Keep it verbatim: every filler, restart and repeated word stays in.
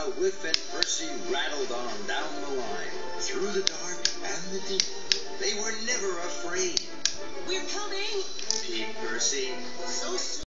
while Whiff and Percy rattled on down the line, through the dark and the deep. They were never afraid.